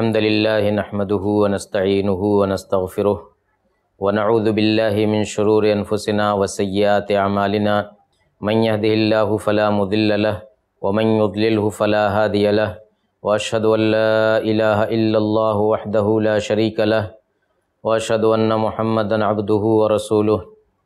الحمد لله نحمده ونستعينه ونستغفره ونعوذ بالله من شرور أنفسنا وسيئات أعمالنا من يهده الله فلا مضل له ومن يضلله فلا هادي له وأشهد أن لا إله إلا الله وحده لا شريك له وأشهد أن محمدا عبده ورسوله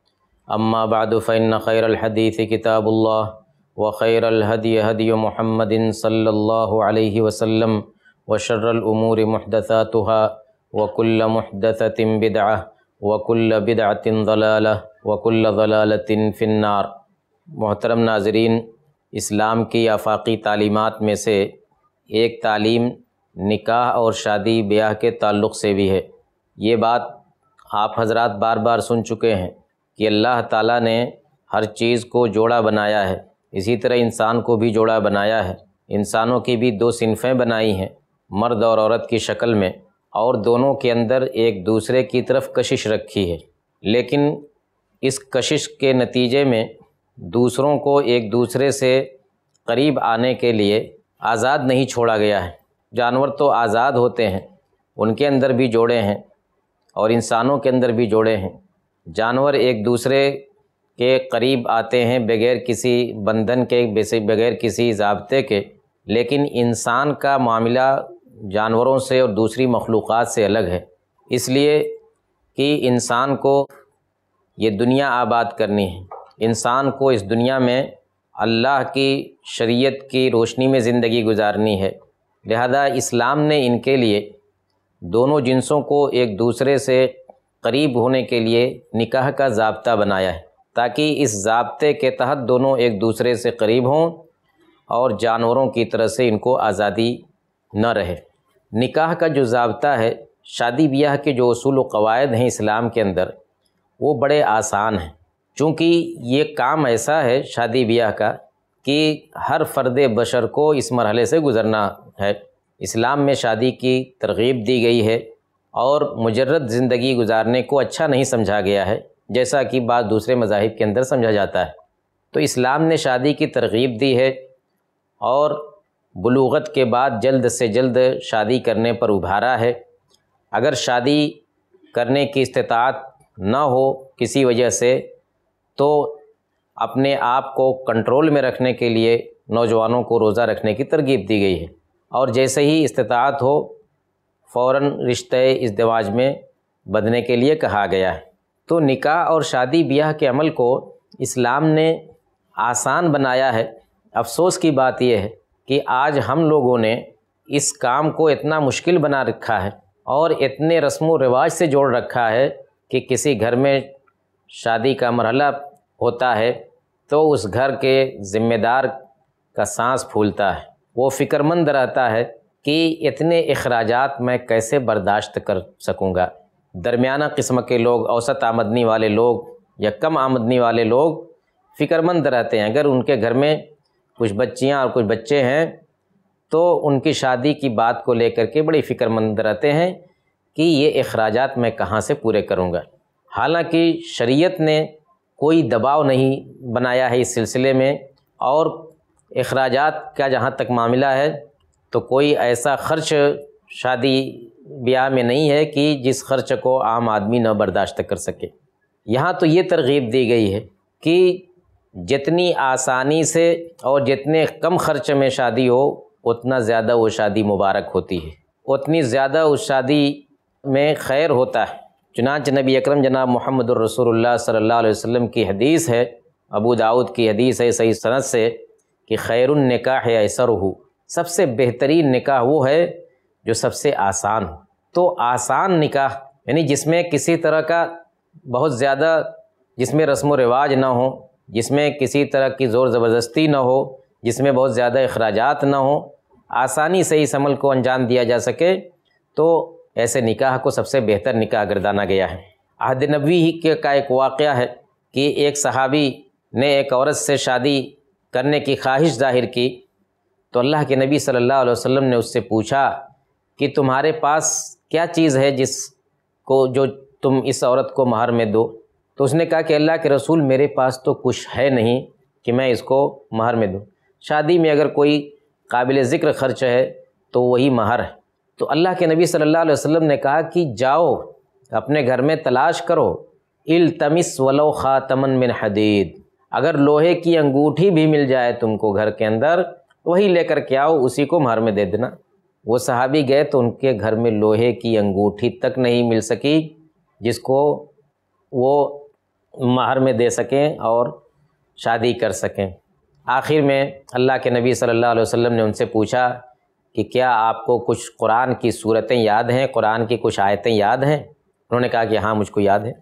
أما بعد فإن خير الحديث كتاب الله وخير الهدي هدي محمد صلى الله عليه وسلم وشر الأمور محدثاتها وكل محدثة بدعة وكل بدعة ضلالة وكل ضلالة في النار۔ محترم ناظرین، اسلام کی آفاقی تعلیمات میں سے ایک تعلیم نکاح اور شادی بیاہ کے تعلق سے بھی ہے۔ یہ بات آپ حضرات بار بار سن چکے ہیں کہ اللہ تعالیٰ نے ہر چیز کو جوڑا بنایا ہے، اسی طرح انسان کو بھی جوڑا بنایا ہے۔ انسانوں کی بھی دو صنفیں بنائی ہیں، مرد اور عورت کی شکل میں، اور دونوں کے اندر ایک دوسرے کی طرف کشش رکھی ہے، لیکن اس کشش کے نتیجے میں دوسروں کو ایک دوسرے سے قریب آنے کے لیے آزاد نہیں چھوڑا گیا ہے۔ جانور تو آزاد ہوتے ہیں، ان کے اندر بھی جوڑے ہیں اور انسانوں کے اندر بھی جوڑے ہیں۔ جانور ایک دوسرے کے قریب آتے ہیں بغیر کسی بندھن کے، بغیر کسی ضابطے کے، لیکن انسان کا معاملہ جانوروں سے اور دوسری مخلوقات سے الگ ہے، اس لیے کہ انسان کو یہ دنیا آباد کرنی ہے، انسان کو اس دنیا میں اللہ کی شریعت کی روشنی میں زندگی گزارنی ہے۔ لہذا اسلام نے ان کے لیے دونوں جنسوں کو ایک دوسرے سے قریب ہونے کے لیے نکاح کا ضابطہ بنایا ہے، تاکہ اس ضابطے کے تحت دونوں ایک دوسرے سے قریب ہوں اور جانوروں کی طرح سے ان کو آزادی نہ رہے۔ نکاح کا جو ضابطہ ہے، شادی بیاہ کے جو اصول و قواعد ہیں اسلام کے اندر، وہ بڑے آسان ہیں، چونکہ یہ کام ایسا ہے شادی بیاہ کا کہ ہر فرد بشر کو اس مرحلے سے گزرنا ہے۔ اسلام میں شادی کی ترغیب دی گئی ہے اور مجرد زندگی گزارنے کو اچھا نہیں سمجھا گیا ہے، جیسا کہ بعض دوسرے مذاہب کے اندر سمجھا جاتا ہے۔ تو اسلام نے شادی کی ترغیب دی ہے اور بلوغت کے بعد جلد سے جلد شادی کرنے پر ابھارا ہے۔ اگر شادی کرنے کی استطاعت نہ ہو کسی وجہ سے، تو اپنے آپ کو کنٹرول میں رکھنے کے لیے نوجوانوں کو روزہ رکھنے کی ترغیب دی گئی ہے، اور جیسے ہی استطاعت ہو فوراً رشتہ ازدواج میں بدھنے کے لیے کہا گیا ہے۔ تو نکاح اور شادی بیاہ کے عمل کو اسلام نے آسان بنایا ہے۔ افسوس کی بات یہ ہے کہ آج ہم لوگوں نے اس کام کو اتنا مشکل بنا رکھا ہے اور اتنے رسم و رواج سے جوڑ رکھا ہے کہ کسی گھر میں شادی کا مرحلہ ہوتا ہے تو اس گھر کے ذمہ دار کا سانس پھولتا ہے، وہ فکر مند رہتا ہے کہ اتنے اخراجات میں کیسے برداشت کر سکوں گا۔ درمیانہ قسم کے لوگ، اوسط آمدنی والے لوگ یا کم آمدنی والے لوگ فکر مند رہتے ہیں۔ اگر ان کے گھر میں کچھ بچیاں اور کچھ بچے ہیں تو ان کی شادی کی بات کو لے کر کے بڑی فکر مند رہتے ہیں کہ یہ اخراجات میں کہاں سے پورے کروں گا۔ حالانکہ شریعت نے کوئی دباؤ نہیں بنایا ہے اس سلسلے میں، اور اخراجات کا جہاں تک معاملہ ہے تو کوئی ایسا خرچ شادی بیاہ میں نہیں ہے کہ جس خرچ کو عام آدمی نہ برداشت کر سکے۔ یہاں تو یہ ترغیب دی گئی ہے کہ جتنی آسانی سے اور جتنے کم خرچ میں شادی ہو اتنا زیادہ وہ شادی مبارک ہوتی ہے، اتنی زیادہ اس شادی میں خیر ہوتا ہے۔ چنانچہ نبی اکرم جناب محمد الرسول اللہ صلی اللہ علیہ وسلم کی حدیث ہے، ابو داؤد کی حدیث ہے صحیح سند سے، کہ خیر النکاح ایسرہ، سب سے بہترین نکاح وہ ہے جو سب سے آسان ہو۔ تو آسان نکاح یعنی جس میں کسی طرح کا بہت زیادہ، جس میں رسم و رواج نہ ہو، جس میں کسی طرح کی زور زبردستی نہ ہو، جس میں بہت زیادہ اخراجات نہ ہوں، آسانی سے اس عمل کو انجام دیا جا سکے، تو ایسے نکاح کو سب سے بہتر نکاح گردانا گیا ہے۔ عہد نبوی کا ایک واقعہ ہے کہ ایک صحابی نے ایک عورت سے شادی کرنے کی خواہش ظاہر کی، تو اللہ کے نبی صلی اللہ علیہ وسلم نے اس سے پوچھا کہ تمہارے پاس کیا چیز ہے جس کو جو تم اس عورت کو مہر میں دو؟ تو اس نے کہا کہ اللہ کے رسول میرے پاس تو کچھ ہے نہیں کہ میں اس کو مہر میں دوں، شادی میں اگر کوئی قابل ذکر خرچ ہے تو وہی مہر ہے۔ تو اللہ کے نبی صلی اللہ علیہ وسلم نے کہا کہ جاؤ اپنے گھر میں تلاش کرو، التمس ولو خاتمن من حدید، اگر لوہے کی انگوٹھی بھی مل جائے تم کو گھر کے اندر، وہی لے کر کے آؤ، اسی کو مہر میں دے دینا۔ وہ صحابی گئے تو ان کے گھر میں لوہے کی انگوٹھی تک نہیں مل سکی جس کو وہ مہر میں دے سکیں اور شادی کر سکیں۔ آخر میں اللہ کے نبی صلی اللہ علیہ وسلم نے ان سے پوچھا کہ کیا آپ کو کچھ قرآن کی صورتیں یاد ہیں، قرآن کی کچھ آیتیں یاد ہیں؟ انہوں نے کہا کہ ہاں مجھ کو یاد ہے۔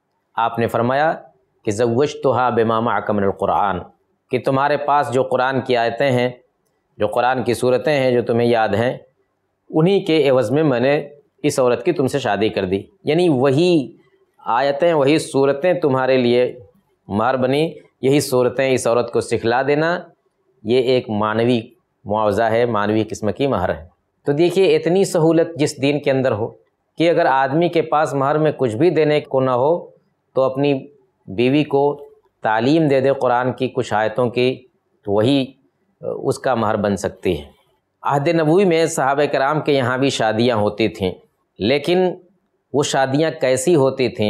آپ نے فرمایا کہ زوجتھا بما معک من القرآن، کہ تمہارے پاس جو قرآن کی آیتیں ہیں، جو قرآن کی صورتیں ہیں جو تمہیں یاد ہیں، انہی کے عوض میں نے اس عورت کی تم سے شادی کر دی، یعنی وہی آیتیں وہی صورتیں تمہارے لیے مہر بنی، یہی صورتیں اس عورت کو سکھلا دینا، یہ ایک معنوی معاوضہ ہے، معنوی قسم کی مہر ہے۔ تو دیکھیے اتنی سہولت جس دین کے اندر ہو کہ اگر آدمی کے پاس مہر میں کچھ بھی دینے کو نہ ہو تو اپنی بیوی کو تعلیم دے دے قرآن کی کچھ آیتوں کی، تو وہی اس کا مہر بن سکتی ہے۔ عہد نبوی میں صحابہ کرام کے یہاں بھی شادیاں ہوتی تھیں، لیکن وہ شادیاں کیسی ہوتی تھیں؟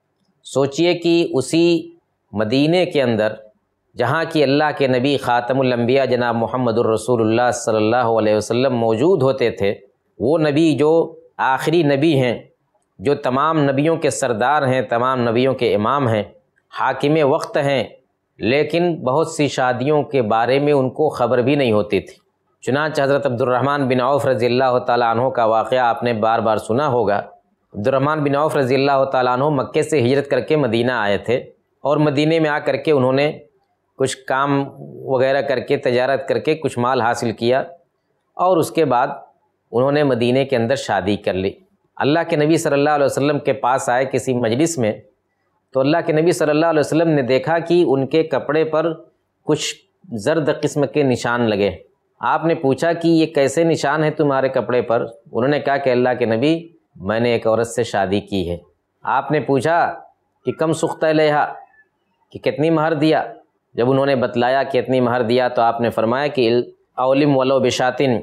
سوچئے کہ اسی مدینے کے اندر جہاں کی اللہ کے نبی خاتم الانبیاء جناب محمد الرسول اللہ صلی اللہ علیہ وسلم موجود ہوتے تھے، وہ نبی جو آخری نبی ہیں، جو تمام نبیوں کے سردار ہیں، تمام نبیوں کے امام ہیں، حاکم وقت ہیں، لیکن بہت سی شادیوں کے بارے میں ان کو خبر بھی نہیں ہوتی تھی۔ چنانچہ حضرت عبد الرحمن بن عوف رضی اللہ تعالیٰ عنہ کا واقعہ آپ نے بار بار سنا ہوگا۔ عبد الرحمن بن عوف رضی اللہ تعالیٰ عنہ مکے سے ہجرت کر کے مدینہ آئے تھے، اور مدینے میں آ کر کے انہوں نے کچھ کام وغیرہ کر کے تجارت کر کے کچھ مال حاصل کیا، اور اس کے بعد انہوں نے مدینے کے اندر شادی کر لی۔ اللہ کے نبی صلی اللہ علیہ وسلم کے پاس آئے کسی مجلس میں، تو اللہ کے نبی صلی اللہ علیہ وسلم نے دیکھا کہ ان کے کپڑے پر کچھ زرد قسم کے نشان لگے۔ آپ نے پوچھا کہ یہ کیسے نشان ہے تمہارے کپڑے پر؟ انہوں نے کہا کہ اللہ کے نبی میں نے ایک عورت سے شادی کی ہے۔ آپ نے پوچھا کہ کم سخت علیہا، کہ کتنی مہر دیا؟ جب انہوں نے بتلایا کہ اتنی مہر دیا تو آپ نے فرمایا کہ اولم ولو بشاتن،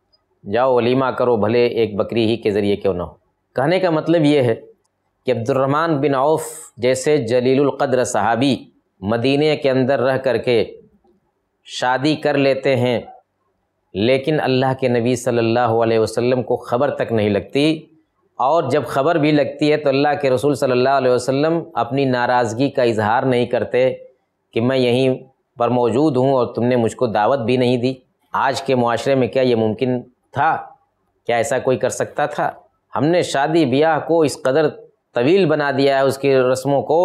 جاؤ ولیمہ کرو بھلے ایک بکری ہی کے ذریعے کیوں نہ ہو۔ کہنے کا مطلب یہ ہے کہ عبد الرحمن بن عوف جیسے جلیل القدر صحابی مدینے کے اندر رہ کر کے شادی کر لیتے ہیں، لیکن اللہ کے نبی صلی اللہ علیہ وسلم کو خبر تک نہیں لگتی، اور جب خبر بھی لگتی ہے تو اللہ کے رسول صلی اللہ علیہ وسلم اپنی ناراضگی کا اظہار نہیں کرتے کہ میں یہیں پر موجود ہوں اور تم نے مجھ کو دعوت بھی نہیں دی۔ آج کے معاشرے میں کیا یہ ممکن تھا؟ کیا ایسا کوئی کر سکتا تھا؟ ہم نے شادی بیاہ کو اس قدر طویل بنا دیا ہے اس کی رسموں کو،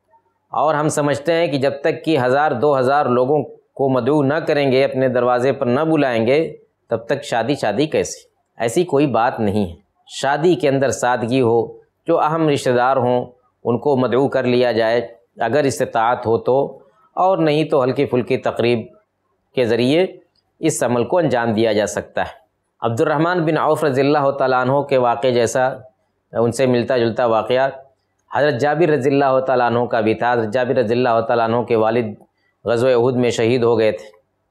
اور ہم سمجھتے ہیں کہ جب تک کہ 1000 2000 لوگوں کو مدعو نہ کریں گے، اپنے دروازے پر نہ بلائیں گے، تب تک شادی کیسی؟ ایسی کوئی بات نہیں ہے۔ شادی کے اندر سادگی ہو، جو اہم رشتہ دار ہوں ان کو مدعو کر لیا جائے اگر استطاعت ہو تو، اور نہیں تو ہلکی پھلکی تقریب کے ذریعے اس عمل کو انجام دیا جا سکتا ہے۔ عبد الرحمن بن عوف رضی اللہ تعالیٰ عنہ کے واقعے جیسا ان سے ملتا جلتا واقعہ حضرت جابر رضی اللہ تعالیٰ عنہ کا بھی تھا۔ حضرت جابر رضی اللہ تعالیٰ عنہ کے والد غزوہ احد میں شہید ہو گئے تھے۔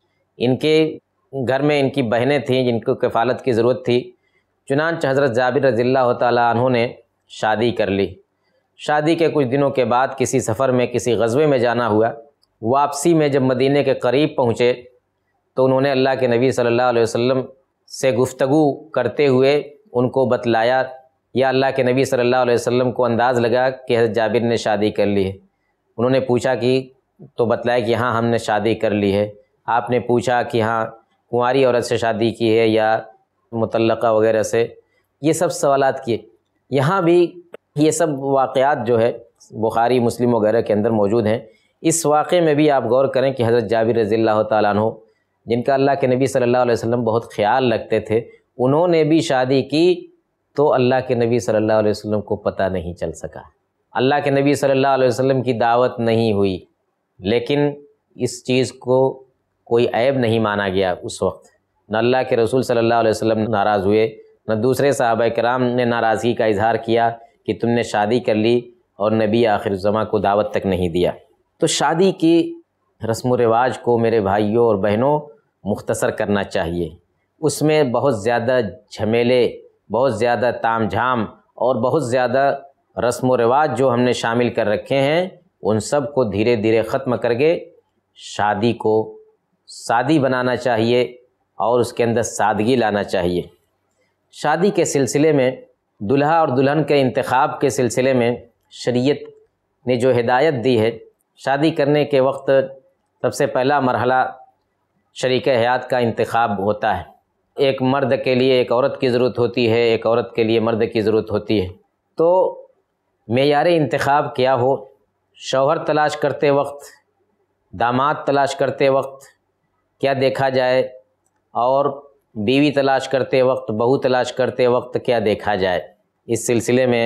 ان کے گھر میں ان کی بہنیں تھیں جن کو کفالت کی ضرورت تھی، چنانچہ حضرت جابر رضی اللہ تعالیٰ عنہ نے شادی کر لی۔ شادی کے کچھ دنوں کے بعد کسی سفر میں کسی غزوے میں جانا ہوا، واپسی میں جب مدینے کے قریب پہنچے تو انہوں نے اللہ کے نبی صلی اللہ علیہ وسلم سے گفتگو کرتے ہوئے ان کو بتلایا، یا اللہ کے نبی صلی اللہ علیہ وسلم کو انداز لگا کہ حضرت جابر نے شادی کر لی ہے۔ انہوں نے پوچھا کہ تو بتلایا کہ ہاں ہم نے شادی کر لی ہے۔ آپ نے پوچھا کہ ہاں کنواری عورت سے شادی کی ہے یا مطلقہ وغیرہ سے؟ یہ سب سوالات کیے۔ یہاں بھی یہ سب واقعات جو ہے بخاری مسلم وغیرہ کے اندر موجود ہیں۔ اس واقعے میں بھی آپ غور کریں کہ حضرت جابر رضی اللہ تعالیٰ عنہ جن کا اللہ کے نبی صلی اللہ علیہ وسلم بہت خیال رکھتے تھے، انہوں نے بھی شادی کی تو اللہ کے نبی صلی اللہ علیہ وسلم کو پتہ نہیں چل سکا، اللہ کے نبی صلی اللہ علیہ وسلم کی دعوت نہیں ہوئی، لیکن اس چیز کو کوئی عیب نہیں مانا گیا اس وقت۔ نہ اللہ کے رسول صلی اللہ علیہ وسلم ناراض ہوئے، نہ دوسرے صحابہ کرام نے ناراضگی کا اظہار کیا کہ تم نے شادی کر لی اور نبی آخر الزماں کو دعوت تک نہیں دیا۔ تو شادی کی رسم و رواج کو میرے بھائیوں اور بہنوں مختصر کرنا چاہیے۔ اس میں بہت زیادہ جھمیلے، بہت زیادہ تام جھام اور بہت زیادہ رسم و رواج جو ہم نے شامل کر رکھے ہیں ان سب کو دھیرے دھیرے ختم کر کے شادی کو سادی بنانا چاہیے اور اس کے اندر سادگی لانا چاہیے۔ شادی کے سلسلے میں دلہا اور دلہن کے انتخاب کے سلسلے میں شریعت نے جو ہدایت دی ہے، شادی کرنے کے وقت سب سے پہلا مرحلہ شریک حیات کا انتخاب ہوتا ہے۔ ایک مرد کے لیے ایک عورت کی ضرورت ہوتی ہے، ایک عورت کے لیے مرد کی ضرورت ہوتی ہے۔ تو معیار انتخاب کیا ہو؟ شوہر تلاش کرتے وقت، داماد تلاش کرتے وقت کیا دیکھا جائے، اور بیوی تلاش کرتے وقت، بہو تلاش کرتے وقت کیا دیکھا جائے؟ اس سلسلے میں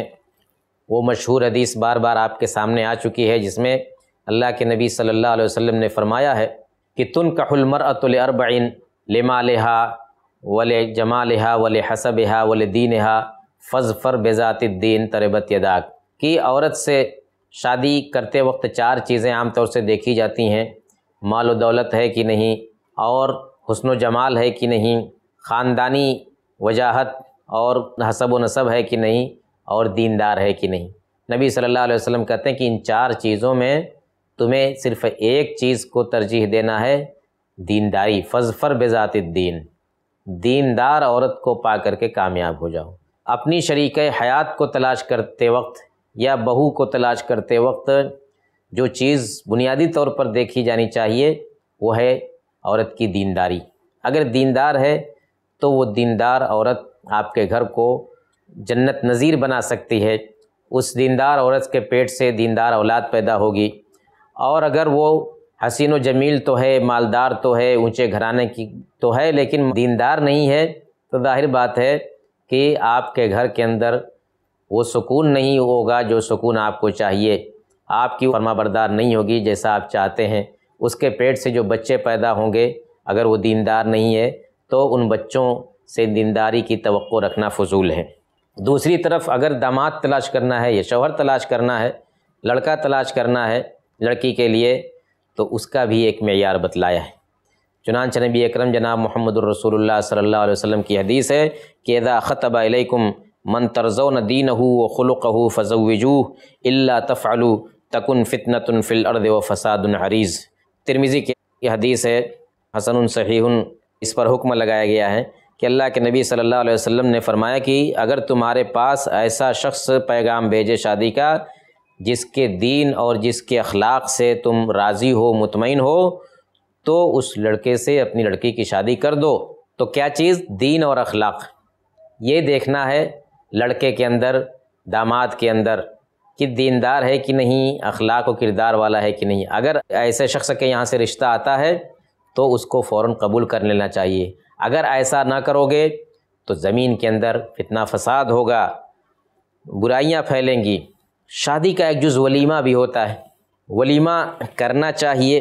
وہ مشہور حدیث بار بار آپ کے سامنے آ چکی ہے، جس میں اللہ کے نبی صلی اللہ علیہ وسلم نے فرمایا ہے کہ تنکح المرأة لأربع لمالها ولجمالها ولحسبها ولدینها فاظفر بذات الدین تربت یداک، کہ عورت سے شادی کرتے وقت چار چیزیں عام طور سے دیکھی جاتی ہیں: مال و دولت ہے کہ نہیں، اور حسن و جمال ہے کہ نہیں، خاندانی وجاہت اور حسب و نسب ہے کہ نہیں، اور دیندار ہے کہ نہیں۔ نبی صلی اللہ علیہ وسلم کہتے ہیں کہ ان چار چیزوں میں تمہیں صرف ایک چیز کو ترجیح دینا ہے، دینداری۔ فاظفر بذات الدین، دیندار عورت کو پا کر کے کامیاب ہو جاؤ۔ اپنی شریک حیات کو تلاش کرتے وقت یا بہو کو تلاش کرتے وقت جو چیز بنیادی طور پر دیکھی جانی چاہیے وہ ہے عورت کی دینداری۔ اگر دیندار ہے تو وہ دیندار عورت آپ کے گھر کو جنت نظیر بنا سکتی ہے، اس دیندار عورت کے پیٹ سے دیندار اولاد پیدا ہوگی۔ اور اگر وہ حسین و جمیل تو ہے، مالدار تو ہے، اونچے گھرانے کی تو ہے، لیکن دیندار نہیں ہے، تو ظاہر بات ہے کہ آپ کے گھر کے اندر وہ سکون نہیں ہوگا جو سکون آپ کو چاہیے، آپ کی فرما بردار نہیں ہوگی جیسا آپ چاہتے ہیں۔ اس کے پیٹ سے جو بچے پیدا ہوں گے اگر وہ دیندار نہیں ہے تو ان بچوں سے دینداری کی توقع رکھنا فضول ہے۔ دوسری طرف اگر داماد تلاش کرنا ہے یا شوہر تلاش کرنا ہے، لڑکا تلاش کرنا ہے لڑکی کے لیے، تو اس کا بھی ایک معیار بتلایا ہے۔ چنانچہ نبی اکرم جناب محمد الرسول اللہ صلی اللہ علیہ وسلم کی حدیث ہے کہ اذا خطب الیکم من ترضون دینہ وخلقہ فزوجوہ الا تفعلوا تکن فتنة فی الارض وفساد عریض۔ ترمذی کی حدیث ہے، حسن صحیح، اس پر حکم لگایا گیا ہے کہ اللہ کے نبی صلی اللہ علیہ وسلم نے فرمایا کہ اگر تمہارے پاس ایسا شخص پیغام بھیجے شادی کا جس کے دین اور جس کے اخلاق سے تم راضی ہو، مطمئن ہو، تو اس لڑکے سے اپنی لڑکی کی شادی کر دو۔ تو کیا چیز؟ دین اور اخلاق، یہ دیکھنا ہے لڑکے کے اندر، داماد کے اندر، کہ دیندار ہے کہ نہیں، اخلاق و کردار والا ہے کہ نہیں۔ اگر ایسے شخص کے یہاں سے رشتہ آتا ہے تو اس کو فوراً قبول کر لینا چاہیے۔ اگر ایسا نہ کرو گے تو زمین کے اندر فتنہ فساد ہوگا، برائیاں پھیلیں گی۔ شادی کا ایک جز ولیمہ بھی ہوتا ہے، ولیمہ کرنا چاہیے،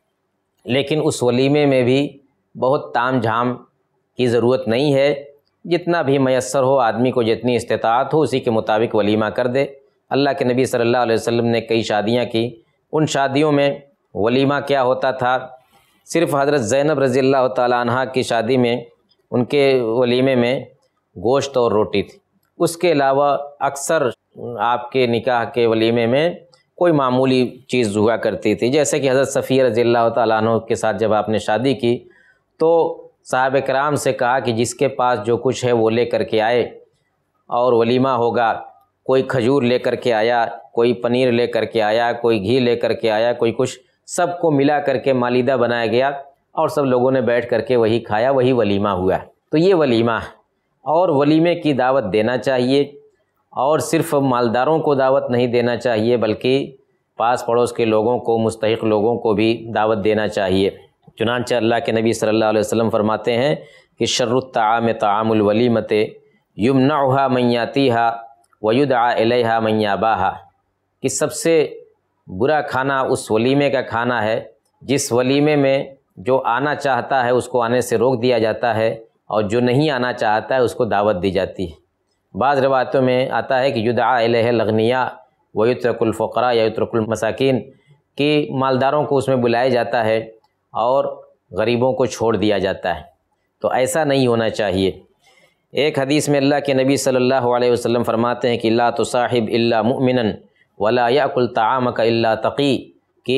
لیکن اس ولیمے میں بھی بہت تام جھام کی ضرورت نہیں ہے، جتنا بھی میسر ہو، آدمی کو جتنی استطاعت ہو اسی کے مطابق ولیمہ کر دے۔ اللہ کے نبی صلی اللہ علیہ وسلم نے کئی شادیاں کی، ان شادیوں میں ولیمہ کیا ہوتا تھا؟ صرف حضرت زینب رضی اللہ تعالیٰ عنہ کی شادی میں ان کے ولیمے میں گوشت اور روٹی تھی، اس کے علاوہ اکثر آپ کے نکاح کے ولیمے میں کوئی معمولی چیز ہوا کرتی تھی۔ جیسے کہ حضرت صفیہ رضی اللہ تعالیٰ عنہ کے ساتھ جب آپ نے شادی کی تو صحابہ کرام سے کہا کہ جس کے پاس جو کچھ ہے وہ لے کر کے آئے اور ولیمہ ہوگا۔ کوئی کھجور لے کر کے آیا، کوئی پنیر لے کر کے آیا، کوئی گھی لے کر کے آیا، کوئی کچھ، سب کو ملا کر کے مالیدہ بنایا گیا اور سب لوگوں نے بیٹھ کر کے وہی کھایا، وہی ولیمہ ہوا۔ تو یہ ولیمہ ہے، اور ولیمے کی دعوت دینا چاہیے، اور صرف مالداروں کو دعوت نہیں دینا چاہیے بلکہ پاس پڑوس کے لوگوں کو، مستحق لوگوں کو بھی دعوت دینا چاہیے۔ چنانچہ اللہ کے نبی صلی اللہ علیہ وسلم فرماتے ہیں کہ شر الطعام طعام الولیمۃ یمنعها من یاتیہا ویدعا الیہا من یاباہا، کہ سب سے برا کھانا اس ولیمے کا کھانا ہے جس ولیمے میں جو آنا چاہتا ہے اس کو آنے سے روک دیا جاتا ہے، اور جو نہیں آنا چاہتا ہے اس کو دعوت دی جاتی ہے۔ بعض روایتوں میں آتا ہے کہ یدعا الیہ الاغنیاء ویترک الفقراء یا یترک المساکین، کہ مالداروں کو اس میں بلایا جاتا ہے اور غریبوں کو چھوڑ دیا جاتا ہے۔ تو ایسا نہیں ہونا چاہیے۔ ایک حدیث میں اللہ کے نبی صلی اللہ علیہ وسلم فرماتے ہیں کہ لا تصاحب الا مؤمنا ولا یاکل طعامک الا تقی، کہ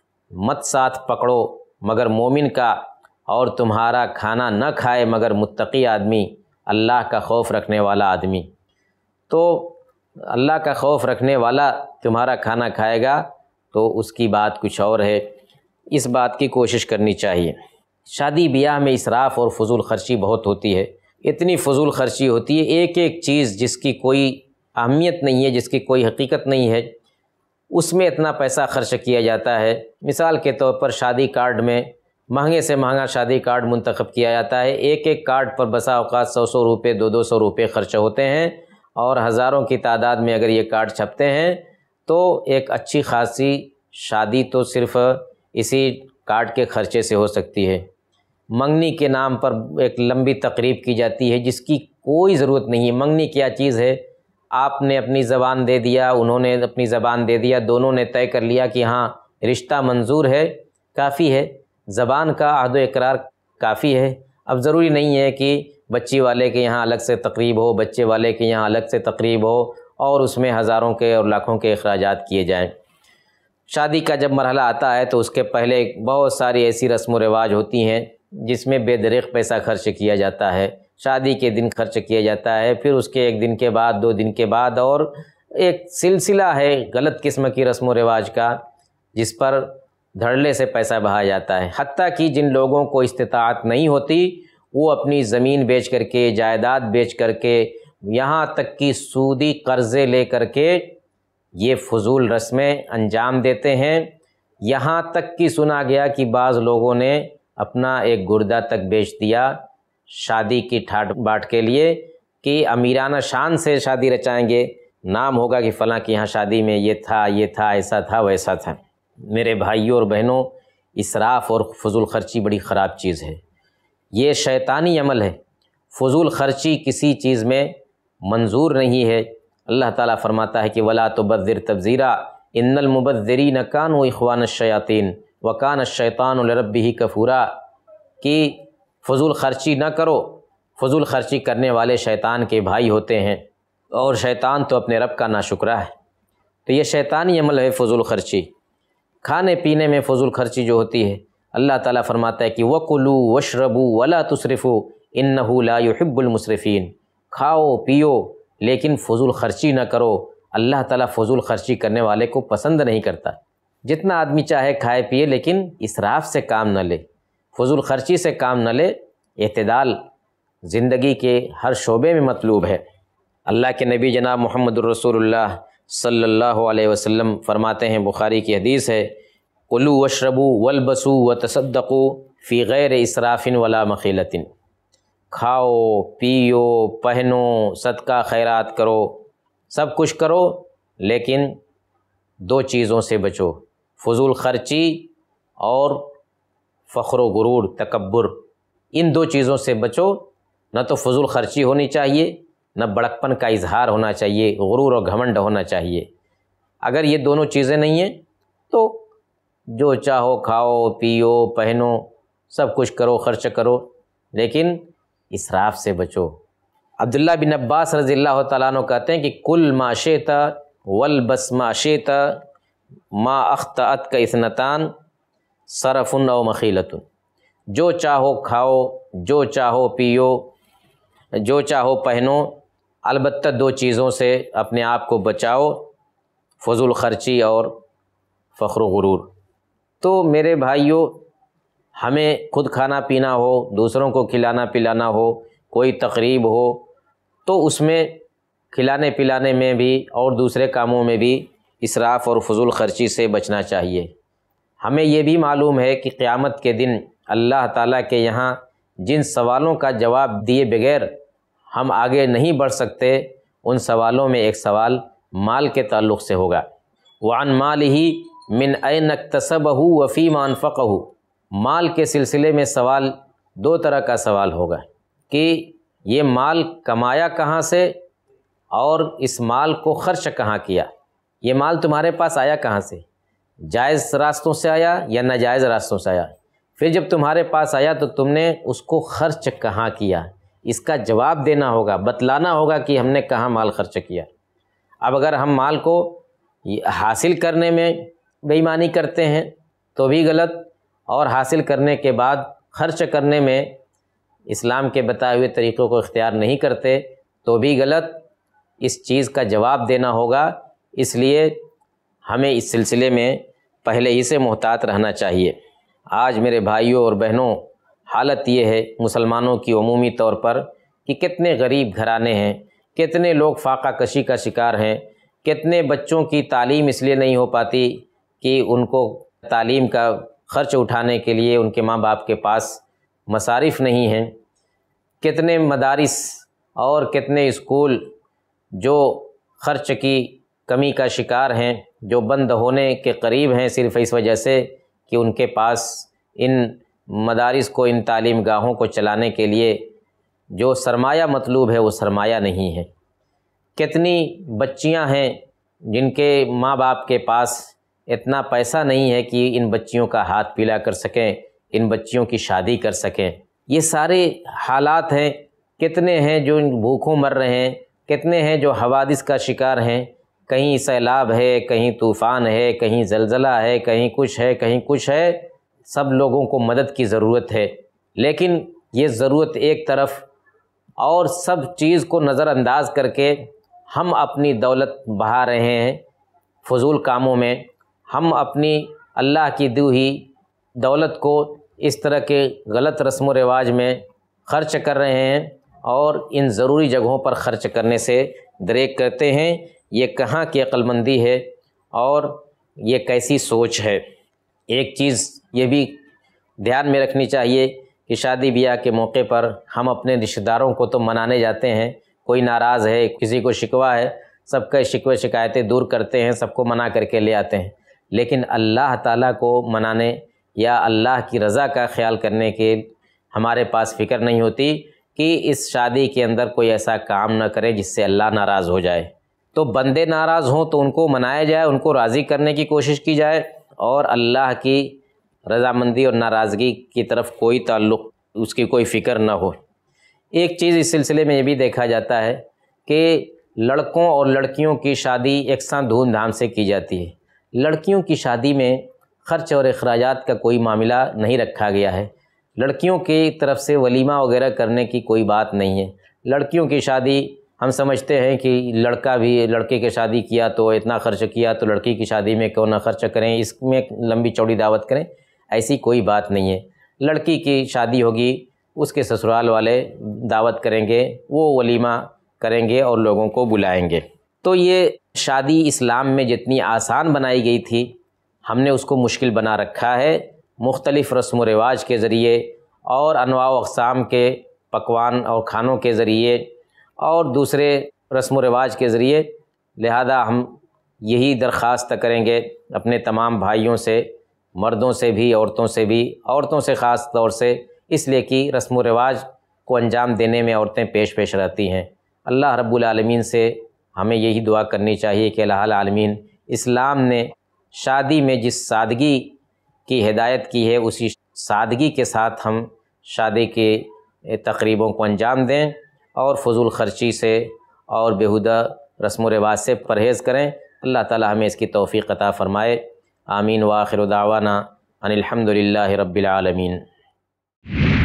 مت ساتھ پکڑو مگر مومن کا، اور تمہارا کھانا نہ کھائے مگر متقی آدمی، اللہ کا خوف رکھنے والا آدمی۔ تو اللہ کا خوف رکھنے والا تمہارا کھانا کھائے گا تو اس کی بات کچھ اور ہے، اس بات کی کوشش کرنی چاہیے۔ شادی بیاہ میں اسراف اور فضول خرچی بہت ہوتی ہے، اتنی فضول خرچی ہوتی ہے، ایک ایک چیز جس کی کوئی اہمیت نہیں ہے، جس کی کوئی حقیقت نہیں ہے، اس میں اتنا پیسہ خرچ کیا جاتا ہے۔ مثال کے طور پر شادی کارڈ میں مہنگے سے مہنگا شادی کارڈ منتخب کیا جاتا ہے، ایک ایک کارڈ پر بسا اوقات 100 روپے 200 روپے خرچ ہوتے ہیں، اور ہزاروں کی تعداد میں اگر یہ کارڈ چھپتے ہیں تو ایک اچھی خاصی شادی تو صرف اسی کارڈ کے خرچے سے ہو سکتی ہے۔ منگنی کے نام پر ایک لمبی تقریب کی جاتی ہے جس کی کوئی ضرورت نہیں ہے۔ منگنی کیا چیز ہے؟ آپ نے اپنی زبان دے دیا، انہوں نے اپنی زبان دے دیا، دونوں نے طے کر لیا کہ ہاں رشتہ منظور ہے، کافی ہے، زبان کا عہد و اقرار کافی ہے۔ اب ضروری نہیں ہے کہ بچی والے کے یہاں الگ سے تقریب ہو، بچے والے کے یہاں الگ سے تقریب ہو، اور اس میں ہزاروں کے اور لاکھوں کے اخراجات کیے جائیں۔ شادی کا جب مرحلہ آتا ہے تو اس کے پہلے بہت ساری ایسی رسم و رواج ہوتی ہیں جس میں بے دریغ پیسہ خرچ کیا جاتا ہے۔ شادی کے دن خرچ کیا جاتا ہے، پھر اس کے ایک دن کے بعد، 2 دن کے بعد، اور ایک سلسلہ ہے غلط قسم کی رسم و رواج کا جس پر دھڑلے سے پیسہ بہایا جاتا ہے۔ حتیٰ کہ جن لوگوں کو استطاعت نہیں ہوتی وہ اپنی زمین بیچ کر کے، جائیداد بیچ کر کے، یہاں تک کہ سودی قرضے لے کر کے یہ فضول رسمیں انجام دیتے ہیں۔ یہاں تک کہ سنا گیا کہ بعض لوگوں نے اپنا ایک گردہ تک بیچ دیا شادی کی ٹھاٹ باٹ کے لیے کہ امیرانہ شان سے شادی رچائیں گے، نام ہوگا کہ فلاں کی یہاں شادی میں یہ تھا، ایسا تھا، ویسا تھا۔ میرے بھائیوں اور بہنوں، اسراف اور فضول خرچی بڑی خراب چیز ہے، یہ شیطانی عمل ہے۔ فضول خرچی کسی چیز میں منظور نہیں ہے۔ اللہ تعالیٰ فرماتا ہے کہ وَلَا تُبَذِّرْ تَبْذِيرًا إِنَّ الْمُبَذِّرِينَ كَانُوا إِخْوَانَ الشَّيَاطِينِ وَكَانَ الشَّيْطَانُ لِرَبِّهِ كَفُورًا، کہ فضول خرچی نہ کرو، فضول خرچی کرنے والے شیطان کے بھائی ہوتے ہیں، اور شیطان تو اپنے رب کا ناشکرا ہے۔ تو یہ شیطانی عمل ہے فضول خرچی۔ کھانے پینے میں فضول خرچی جو ہوتی ہے، اللہ تعالیٰ فرماتا ہے کہ وَكُلُوا وَاشْرَبُوا وَلَا تُسْرِفُوا إِنَّهُ لَا يُحِبُّ الْمُسْرِفِينَ، کھاؤ پیو لیکن فضول خرچی نہ کرو، اللہ تعالیٰ فضول خرچی کرنے والے کو پسند نہیں کرتا۔ جتنا آدمی چاہے کھائے پیے لیکن اسراف سے کام نہ لے، فضول خرچی سے کام نہ لے۔ اعتدال زندگی کے ہر شعبے میں مطلوب ہے۔ اللہ کے نبی جناب محمد الرسول اللہ صلی اللہ علیہ وسلم فرماتے ہیں، بخاری کی حدیث ہے، کلوا واشربوا والبسوا وتصدقوا فی غیر اسراف ولا مخیلۃ، کھاؤ پیو پہنو صدقہ خیرات کرو، سب کچھ کرو، لیکن 2 چیزوں سے بچو، فضول خرچی اور فخر و غرور، تکبر۔ ان 2 چیزوں سے بچو، نہ تو فضول خرچی ہونی چاہیے، نہ بڑکپن کا اظہار ہونا چاہیے، غرور و گھمنڈ ہونا چاہیے۔ اگر یہ دونوں چیزیں نہیں ہیں تو جو چاہو کھاؤ پیو پہنو، سب کچھ کرو، خرچ کرو، لیکن اسراف سے بچو۔ عبداللہ بن عباس رضی اللہ تعالیٰ عنہ کہتے ہیں کہ کل ما شئت والبس ما شئت ما اخطأتک اثنتان صرف او مخیلۃ، جو چاہو کھاؤ، جو چاہو پیو، جو چاہو پہنو، البتہ 2 چیزوں سے اپنے آپ کو بچاؤ، فضول خرچی اور فخر و غرور۔ تو میرے بھائیوں، ہمیں خود کھانا پینا ہو، دوسروں کو کھلانا پلانا ہو، کوئی تقریب ہو، تو اس میں کھلانے پلانے میں بھی اور دوسرے کاموں میں بھی اسراف اور فضول خرچی سے بچنا چاہیے۔ ہمیں یہ بھی معلوم ہے کہ قیامت کے دن اللہ تعالیٰ کے یہاں جن سوالوں کا جواب دیے بغیر ہم آگے نہیں بڑھ سکتے، ان سوالوں میں ایک سوال مال کے تعلق سے ہوگا۔ وعن مالہ من این اکتسبہ وفیما انفقہ، مال کے سلسلے میں سوال 2 طرح کا سوال ہوگا کہ یہ مال کمایا کہاں سے اور اس مال کو خرچ کہاں کیا۔ یہ مال تمہارے پاس آیا کہاں سے، جائز راستوں سے آیا یا ناجائز راستوں سے آیا؟ پھر جب تمہارے پاس آیا تو تم نے اس کو خرچ کہاں کیا، اس کا جواب دینا ہوگا، بتلانا ہوگا کہ ہم نے کہاں مال خرچ کیا۔ اب اگر ہم مال کو حاصل کرنے میں بے ایمانی کرتے ہیں تو بھی غلط، اور حاصل کرنے کے بعد خرچ کرنے میں اسلام کے بتائے ہوئے طریقوں کو اختیار نہیں کرتے تو بھی غلط۔ اس چیز کا جواب دینا ہوگا، اس لیے ہمیں اس سلسلے میں پہلے ہی سے محتاط رہنا چاہیے۔ آج میرے بھائیوں اور بہنوں، حالت یہ ہے مسلمانوں کی عمومی طور پر کہ کتنے غریب گھرانے ہیں، کتنے لوگ فاقہ کشی کا شکار ہیں، کتنے بچوں کی تعلیم اس لیے نہیں ہو پاتی کہ ان کو تعلیم کا خرچ اٹھانے کے لیے ان کے ماں باپ کے پاس مصارف نہیں ہیں، کتنے مدارس اور کتنے اسکول جو خرچ کی کمی کا شکار ہیں، جو بند ہونے کے قریب ہیں صرف اس وجہ سے کہ ان کے پاس ان مدارس کو، ان تعلیم گاہوں کو چلانے کے لیے جو سرمایہ مطلوب ہے وہ سرمایہ نہیں ہے۔ کتنی بچیاں ہیں جن کے ماں باپ کے پاس اتنا پیسہ نہیں ہے کہ ان بچیوں کا ہاتھ پیلا کر سکیں، ان بچیوں کی شادی کر سکیں۔ یہ سارے حالات ہیں۔ کتنے ہیں جو بھوکوں مر رہے ہیں، کتنے ہیں جو حوادث کا شکار ہیں، کہیں سیلاب ہے، کہیں طوفان ہے، کہیں زلزلہ ہے، کہیں کچھ ہے، کہیں کچھ ہے۔ سب لوگوں کو مدد کی ضرورت ہے، لیکن یہ ضرورت ایک طرف، اور سب چیز کو نظر انداز کر کے ہم اپنی دولت بہا رہے ہیں فضول کاموں میں۔ ہم اپنی اللہ کی دی ہوئی دولت کو اس طرح کے غلط رسم و رواج میں خرچ کر رہے ہیں، اور ان ضروری جگہوں پر خرچ کرنے سے دریغ کرتے ہیں۔ یہ کہاں کی عقل مندی ہے اور یہ کیسی سوچ ہے؟ ایک چیز یہ بھی دھیان میں رکھنی چاہیے کہ شادی بیاہ کے موقع پر ہم اپنے رشتہ داروں کو تو منانے جاتے ہیں، کوئی ناراض ہے، کسی کو شکوہ ہے، سب کا شکوے شکایتیں دور کرتے ہیں، سب کو منا کر کے لے آتے ہیں، لیکن اللہ تعالیٰ کو منانے یا اللہ کی رضا کا خیال کرنے کے ہمارے پاس فکر نہیں ہوتی کہ اس شادی کے اندر کوئی ایسا کام نہ کرے جس سے اللہ ناراض ہو جائے۔ تو بندے ناراض ہوں تو ان کو منایا جائے، ان کو راضی کرنے کی کوشش کی جائے، اور اللہ کی رضامندی اور ناراضگی کی طرف کوئی تعلق، اس کی کوئی فکر نہ ہو۔ ایک چیز اس سلسلے میں یہ بھی دیکھا جاتا ہے کہ لڑکوں اور لڑکیوں کی شادی یکساں دھوم دھام سے کی جاتی ہے۔ لڑکیوں کی شادی میں خرچ اور اخراجات کا کوئی معاملہ نہیں رکھا گیا ہے۔ لڑکیوں کی طرف سے ولیمہ وغیرہ کرنے کی کوئی بات نہیں ہے۔ لڑکیوں کی شادی ہم سمجھتے ہیں کہ لڑکا بھی لڑکے کی شادی کیا تو اتنا خرچ کیا تو لڑکی کی شادی میں کیوں نہ خرچ کریں، اس میں لمبی چوڑی دعوت کریں، ایسی کوئی بات نہیں ہے۔ لڑکی کی شادی ہوگی، اس کے سسرال والے دعوت کریں گے، وہ ولیمہ کریں گے اور لوگوں کو بلائیں گے۔ تو یہ شادی اسلام میں جتنی آسان بنائی گئی تھی، ہم نے اس کو مشکل بنا رکھا ہے، مختلف رسم و رواج کے ذریعے اور انواع و اقسام کے پکوان اور کھانوں کے ذریعے اور دوسرے رسم و رواج کے ذریعے۔ لہذا ہم یہی درخواست کریں گے اپنے تمام بھائیوں سے، مردوں سے بھی، عورتوں سے بھی، عورتوں سے خاص طور سے، اس لیے کہ رسم و رواج کو انجام دینے میں عورتیں پیش رہتی ہیں۔ اللہ رب العالمین سے ہمیں یہی دعا کرنی چاہیے کہ الہ العالمین اسلام نے شادی میں جس سادگی کی ہدایت کی ہے، اسی سادگی کے ساتھ ہم شادی کے تقریبوں کو انجام دیں، اور فضول خرچی سے اور بیہودہ رسم و رواج سے پرہیز کریں۔ اللہ تعالی ہمیں اس کی توفیق عطا فرمائے۔ آمین۔ وآخر دعوانا ان الحمد للہ رب العالمین۔